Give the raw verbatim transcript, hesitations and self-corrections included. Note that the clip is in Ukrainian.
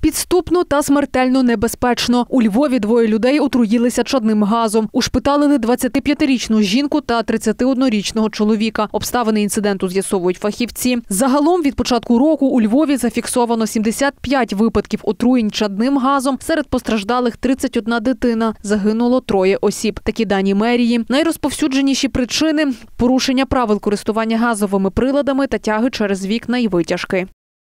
Підступно та смертельно небезпечно. У Львові двоє людей отруїлися чадним газом. Ушпиталили двадцятип'ятирічну жінку та тридцятиоднорічного чоловіка. Обставини інциденту з'ясовують фахівці. Загалом від початку року у Львові зафіксовано сімдесят п'ять випадків отруєнь чадним газом. Серед постраждалих тридцять одна дитина. Загинуло троє осіб. Такі дані мерії. Найрозповсюдженіші причини – порушення правил користування газовими приладами та тяги через вікна і витяжки.